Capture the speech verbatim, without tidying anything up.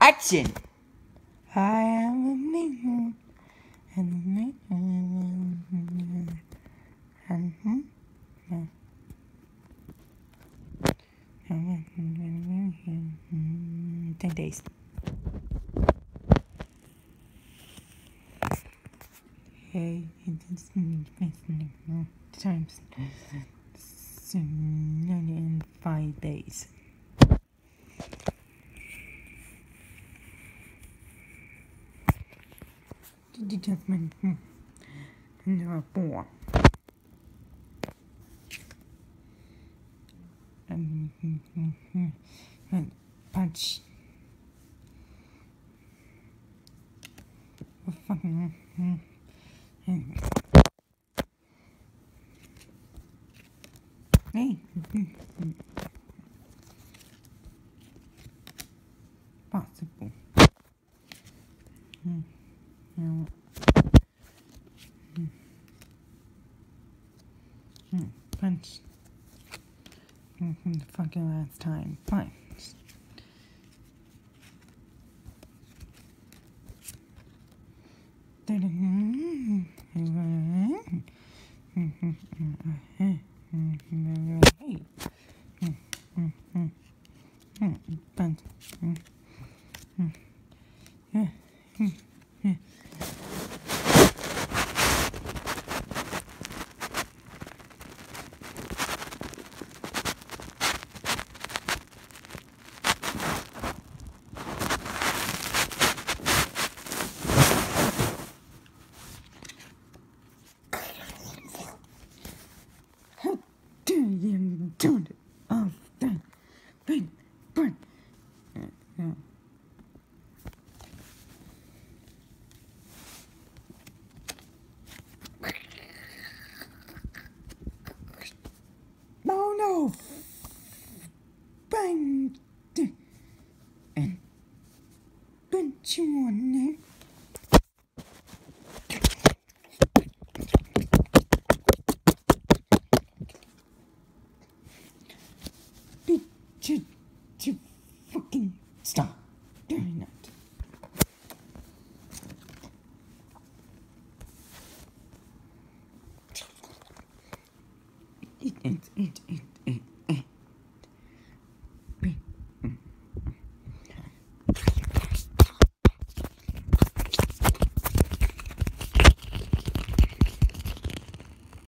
Action! I am a man, and a man, and ten days. Hey, it's times in five days. Gentlemen, number four. And, and punch. Fucking. Hey. Possible. Mm. No. Mm. Mm. Punch. Mm-hmm. The fucking last time. Punch. Punch. How dare you do it off that big bird? Oh no! Bang! And punch you on it. Did you fucking stop doing that? It, it, it, it, it.